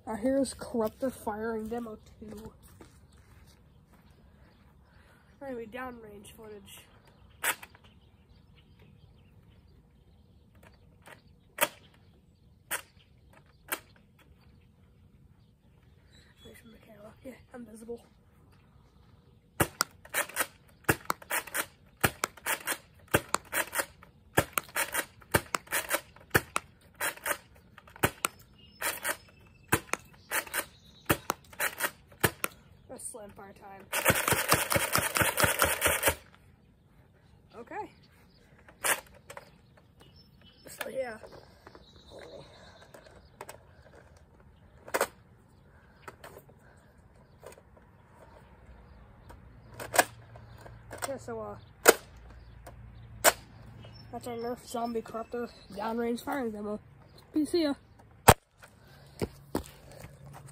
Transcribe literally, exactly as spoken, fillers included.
Uh, here's Corruptor firing demo two. Anyway, downrange footage. There's from the camera. Yeah, I'm visible. Slam fire time. Okay. So yeah. Yeah, so uh that's our Nerf zombie corruptor downrange firing demo. Peace, see ya.